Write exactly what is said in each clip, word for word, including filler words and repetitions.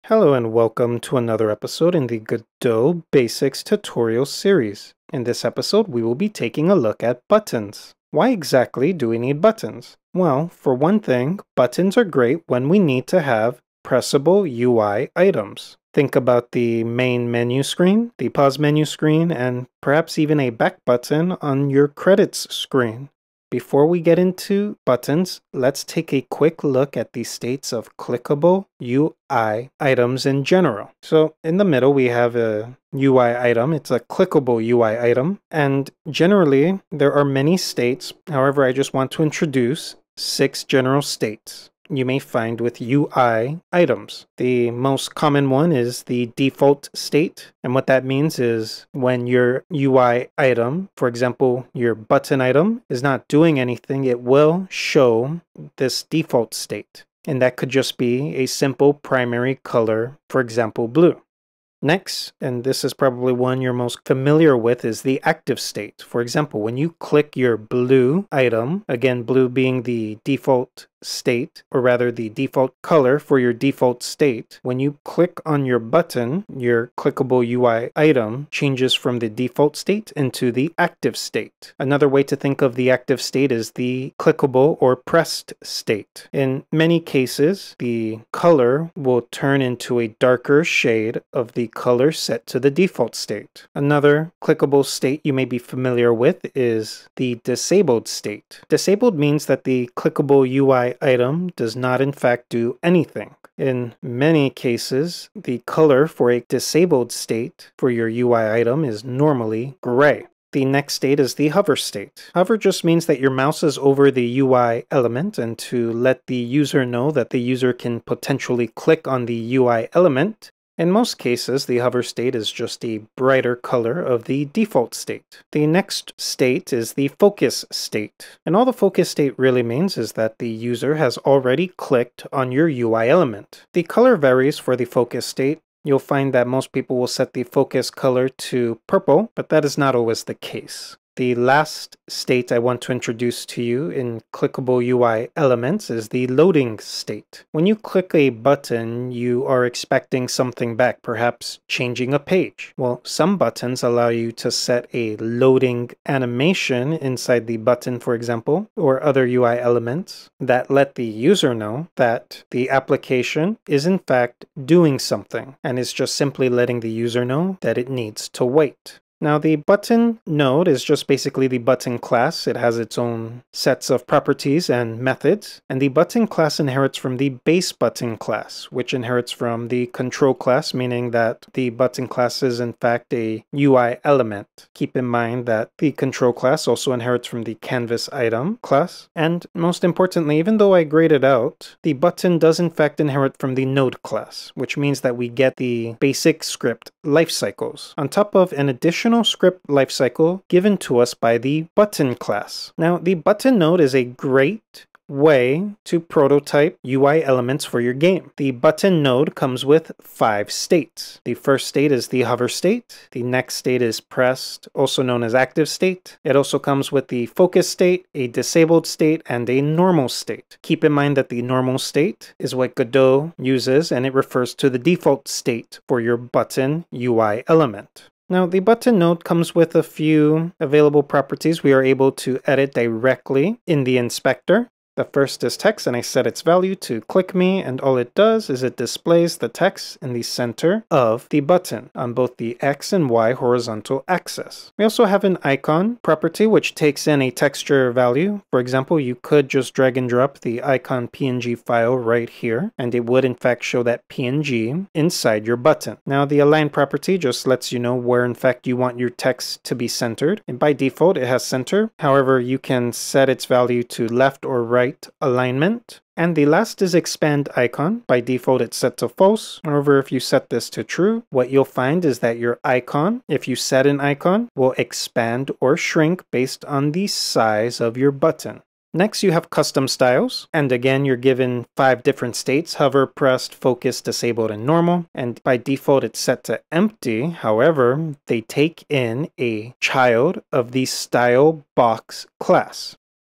Hello and welcome to another episode in the Godot Basics tutorial series. In this episode, we will be taking a look at buttons. Why exactly do we need buttons? Well, for one thing, buttons are great when we need to have pressable U I items. Think about the main menu screen, the pause menu screen, and perhaps even a back button on your credits screen. Before we get into buttons, let's take a quick look at the states of clickable U I items in general. So in the middle, we have a U I item. It's a clickable U I item. And generally, there are many states. However, I just want to introduce six general states you may find with U I items. The most common one is the default state. And what that means is when your U I item, for example, your button item, is not doing anything, it will show this default state. And that could just be a simple primary color, for example, blue. Next, and this is probably one you're most familiar with, is the active state. For example, when you click your blue item, again, blue being the default state, or rather the default color for your default state, when you click on your button, your clickable U I item changes from the default state into the active state. Another way to think of the active state is the clickable or pressed state. In many cases, the color will turn into a darker shade of the color set to the default state. Another clickable state you may be familiar with is the disabled state. Disabled means that the clickable U I item does not in fact do anything. In many cases, the color for a disabled state for your U I item is normally gray. The next state is the hover state. Hover just means that your mouse is over the U I element, and to let the user know that the user can potentially click on the U I element, in most cases, the hover state is just a brighter color of the default state. The next state is the focus state. And all the focus state really means is that the user has already clicked on your U I element. The color varies for the focus state. You'll find that most people will set the focus color to purple, but that is not always the case. The last state I want to introduce to you in clickable U I elements is the loading state. When you click a button, you are expecting something back, perhaps changing a page. Well, some buttons allow you to set a loading animation inside the button, for example, or other U I elements that let the user know that the application is in fact doing something and is just simply letting the user know that it needs to wait. Now, the button node is just basically the button class. It has its own sets of properties and methods, and the button class inherits from the base button class, which inherits from the control class, meaning that the button class is in fact a U I element. Keep in mind that the control class also inherits from the canvas item class, and most importantly, even though I graded out, the button does in fact inherit from the node class, which means that we get the basic script lifecycles on top of an additional script lifecycle given to us by the button class. Now, the button node is a great way to prototype U I elements for your game. The button node comes with five states. The first state is the hover state. The next state is pressed, also known as active state. It also comes with the focus state, a disabled state, and a normal state. Keep in mind that the normal state is what Godot uses, and it refers to the default state for your button U I element. Now, the button node comes with a few available properties we are able to edit directly in the inspector. The first is text, and I set its value to click me, and all it does is it displays the text in the center of the button on both the X and Y horizontal axis. We also have an icon property which takes in a texture value. For example, you could just drag and drop the icon P N G file right here, and it would in fact show that P N G inside your button. Now, the align property just lets you know where in fact you want your text to be centered, and by default it has center. However, you can set its value to left or right alignment. And the last is expand icon. By default, it's set to false. However, if you set this to true, what you'll find is that your icon, if you set an icon, will expand or shrink based on the size of your button. Next, you have custom styles, and again, you're given five different states: hover, pressed, focus, disabled, and normal. And by default, it's set to empty. However, they take in a child of the style box class.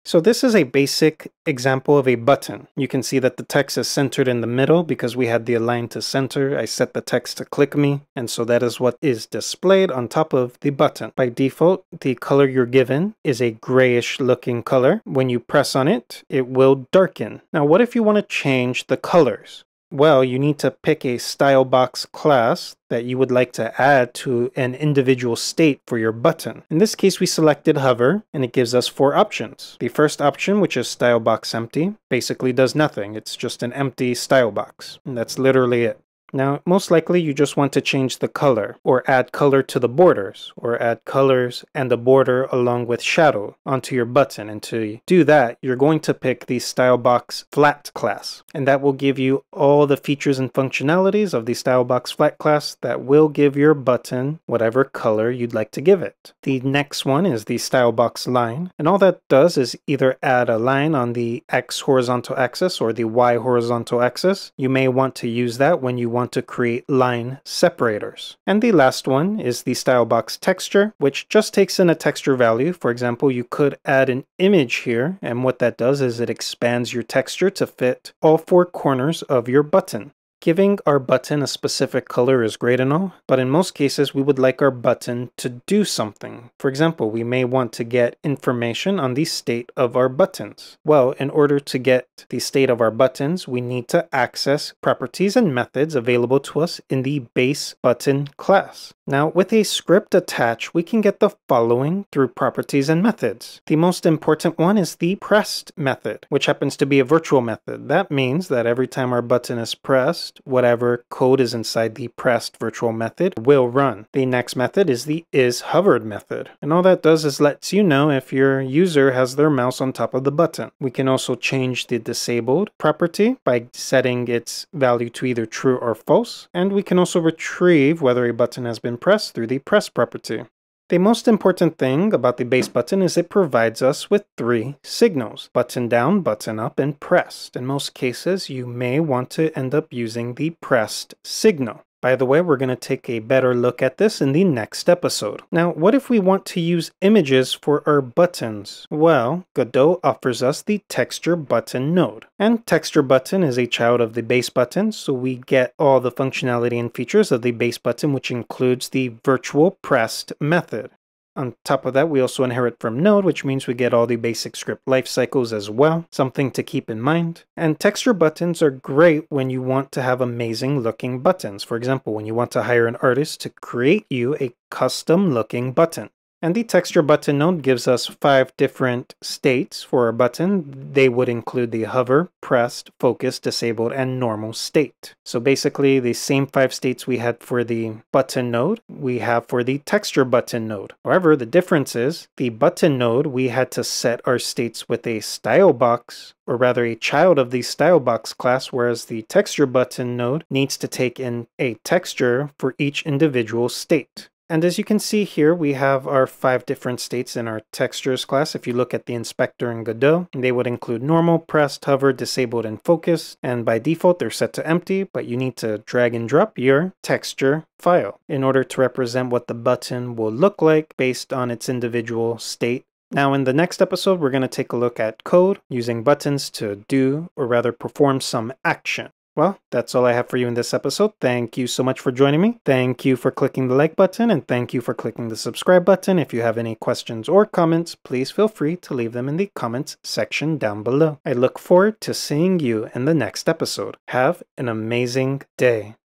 So this is a basic example of a button. You can see that the text is centered in the middle because we had the align to center. I set the text to click me, and so that is what is displayed on top of the button. By default, the color you're given is a grayish looking color. When you press on it, it will darken. Now, what if you want to change the colors? Well, you need to pick a Stylebox class that you would like to add to an individual state for your button. In this case, we selected hover, and it gives us four options. The first option, which is Stylebox empty, basically does nothing. It's just an empty Stylebox, and that's literally it. Now, most likely you just want to change the color or add color to the borders or add colors and the border along with shadow onto your button. And to do that, you're going to pick the Stylebox Flat class, and that will give you all the features and functionalities of the Stylebox Flat class that will give your button whatever color you'd like to give it. The next one is the Stylebox Line, and all that does is either add a line on the X horizontal axis or the Y horizontal axis. You may want to use that when you want to create line separators. And the last one is the Stylebox Texture, which just takes in a texture value. For example, you could add an image here, and what that does is it expands your texture to fit all four corners of your button. Giving our button a specific color is great and all, but in most cases we would like our button to do something. For example, we may want to get information on the state of our buttons. Well, in order to get the state of our buttons, we need to access properties and methods available to us in the base button class. Now, with a script attached, we can get the following through properties and methods. The most important one is the pressed method, which happens to be a virtual method. That means that every time our button is pressed, whatever code is inside the pressed virtual method will run. The next method is the isHovered method, and all that does is lets you know if your user has their mouse on top of the button. We can also change the disabled property by setting its value to either true or false, and we can also retrieve whether a button has been pressed through the press property. The most important thing about the base button is it provides us with three signals: button down, button up, and pressed. In most cases, you may want to end up using the pressed signal. By the way, we're going to take a better look at this in the next episode. Now, what if we want to use images for our buttons? Well, Godot offers us the Texture Button node. And Texture Button is a child of the base button, so we get all the functionality and features of the base button, which includes the virtual pressed method. On top of that, we also inherit from Node, which means we get all the basic script life cycles as well, something to keep in mind. And texture buttons are great when you want to have amazing looking buttons. For example, when you want to hire an artist to create you a custom looking button. And the texture button node gives us five different states for our button. They would include the hover, pressed, focus, disabled, and normal state. So basically the same five states we had for the button node, we have for the texture button node. However, the difference is the button node, we had to set our states with a Stylebox, or rather a child of the Stylebox class, whereas the texture button node needs to take in a texture for each individual state. And as you can see here, we have our five different states in our textures class. If you look at the inspector in Godot, they would include normal, pressed, hover, disabled, and focus. And by default, they're set to empty, but you need to drag and drop your texture file in order to represent what the button will look like based on its individual state. Now in the next episode, we're going to take a look at code using buttons to do, or rather perform some action. Well, that's all I have for you in this episode. Thank you so much for joining me. Thank you for clicking the like button, and thank you for clicking the subscribe button. If you have any questions or comments, please feel free to leave them in the comments section down below. I look forward to seeing you in the next episode. Have an amazing day.